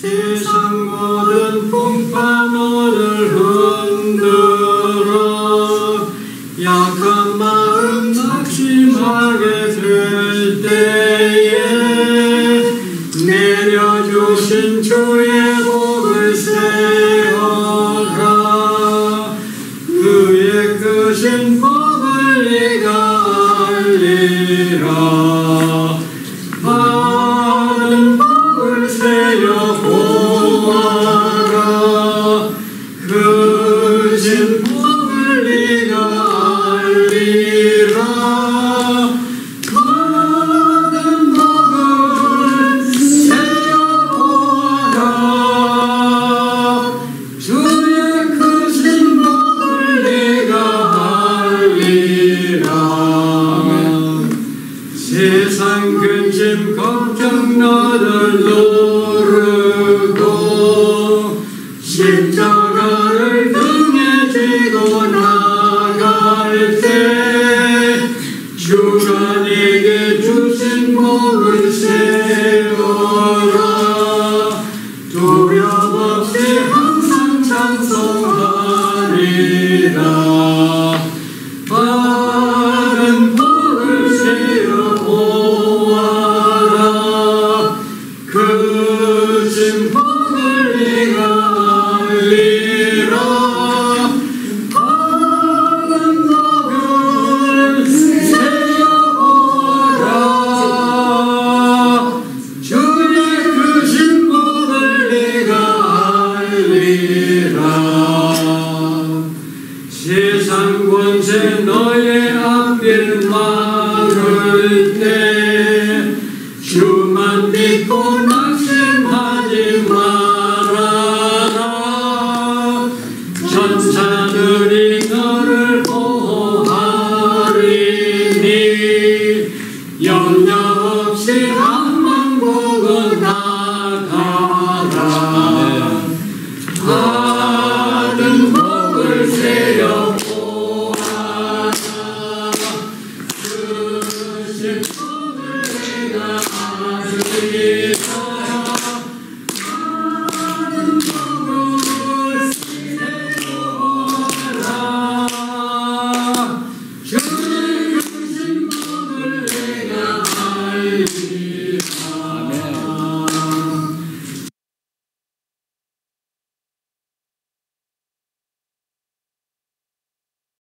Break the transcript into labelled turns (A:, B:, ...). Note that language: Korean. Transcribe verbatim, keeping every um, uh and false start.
A: 세상 모든 풍파노를 흔들어 약한 마음 낙심하게 될 때에 내려주신 주의 복을 세워라. 그의 크신 복을 네가 알리라. 받은 복을 세려 보아라. 크신 복을 네가 알리라. 받은 복을 세려 보아라. 주의 크신 복을 네가 알리라. 세상 근심 걱정 너를 누르고 십자가를 등에 지고 나갈 때 주가 네게 주신 복을 세워라. 두려움 없이 항상 찬송하리라. 받은 복을 세려 보아라. 크신 복을 네가 알리라. 받은 복을 세려 보아라. 주의 크신 복을 네가 알리라. 세상 권세 너의 앞길 막을 때 주만 믿고 낙심하지 말아라. 전사들이 너를 보호하리니 염려 없이 앞만 보고 나가라. 받은 복을 세려 보아라. 크신 복을 네가 알리라. 받은 복을 세려 보아라.